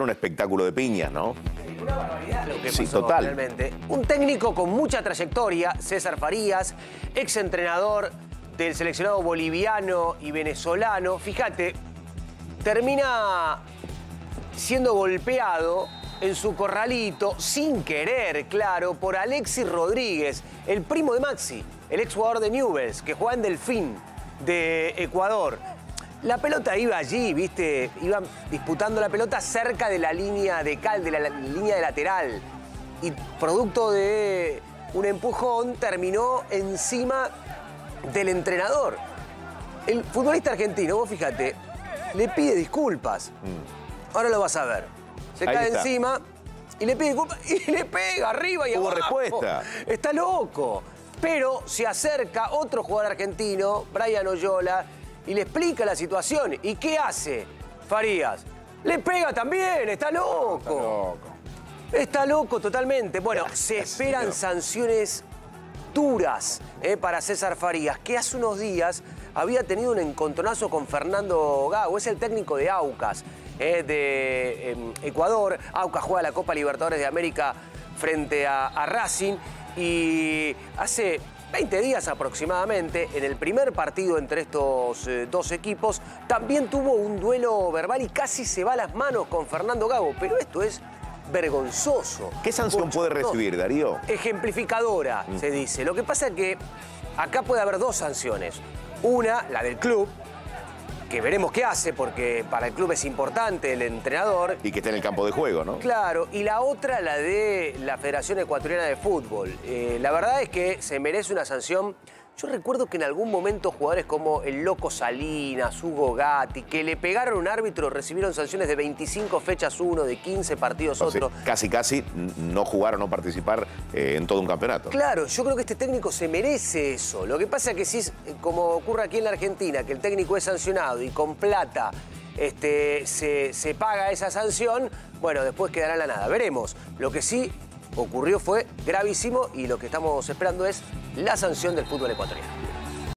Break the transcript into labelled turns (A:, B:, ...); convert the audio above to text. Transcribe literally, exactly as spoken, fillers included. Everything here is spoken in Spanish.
A: un espectáculo de piñas, ¿no?
B: Una barbaridad lo que
A: Sí,
B: pasó,
A: total.
B: realmente. Un técnico con mucha trayectoria, César Farías, exentrenador del seleccionado boliviano y venezolano. Fíjate, termina siendo golpeado en su corralito, sin querer, claro, por Alexis Rodríguez, el primo de Maxi, el exjugador de Newell's, que juega en Delfín de Ecuador. La pelota iba allí, ¿viste? Iban disputando la pelota cerca de la línea de cal, de la, la línea de lateral. Y producto de un empujón, terminó encima del entrenador. El futbolista argentino, vos fíjate, le pide disculpas. Mm. Ahora lo vas a ver. Se
A: Ahí
B: cae
A: está.
B: encima y le pide disculpas y le pega arriba y
A: Hubo
B: abajo.
A: respuesta.
B: Está loco. Pero se acerca otro jugador argentino, Brian Oyola, y le explica la situación. ¿Y qué hace Farías? Le pega también, está loco.
A: Está loco.
B: Está loco totalmente. Bueno, se esperan sanciones duras eh, para César Farías, que hace unos días había tenido un encontronazo con Fernando Gago. Es el técnico de Aucas, eh, de eh, Ecuador. Aucas juega la Copa Libertadores de América frente a, a Racing. Y hace veinte días aproximadamente, en el primer partido entre estos eh, dos equipos, también tuvo un duelo verbal y casi se va a las manos con Fernando Gago. Pero esto es vergonzoso.
A: ¿Qué sanción puede recibir, Darío?
B: Ejemplificadora, mm. se dice. Lo que pasa es que acá puede haber dos sanciones. Una, la del club, que veremos qué hace, porque para el club es importante el entrenador.
A: Y que esté en el campo de juego, ¿no?
B: Claro, y la otra, la de la Federación Ecuatoriana de Fútbol. Eh, la verdad es que se merece una sanción. Yo recuerdo que en algún momento jugadores como el Loco Salinas, Hugo Gatti, que le pegaron a un árbitro, recibieron sanciones de veinticinco fechas uno, de quince partidos
A: O sea,
B: otro.
A: casi, casi no jugar o no participar eh, en todo un campeonato.
B: Claro, yo creo que este técnico se merece eso. Lo que pasa es que si es como ocurre aquí en la Argentina, que el técnico es sancionado y con plata este, se, se paga esa sanción, bueno, después quedará en la nada. Veremos. Lo que sí ocurrió fue gravísimo y lo que estamos esperando es la sanción del fútbol ecuatoriano.